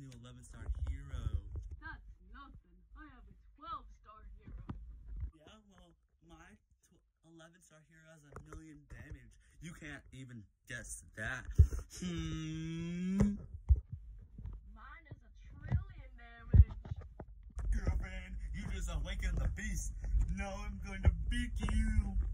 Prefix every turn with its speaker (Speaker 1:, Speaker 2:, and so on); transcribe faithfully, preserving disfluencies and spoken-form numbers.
Speaker 1: new eleven star hero.
Speaker 2: That's nothing. I have a twelve star hero.
Speaker 1: Yeah, well, my eleven star hero has a million damage. You can't even guess that. Hmm.
Speaker 2: Mine is a trillion damage.
Speaker 1: Girlfriend, you just awakened the beast. Now I'm going to beat you.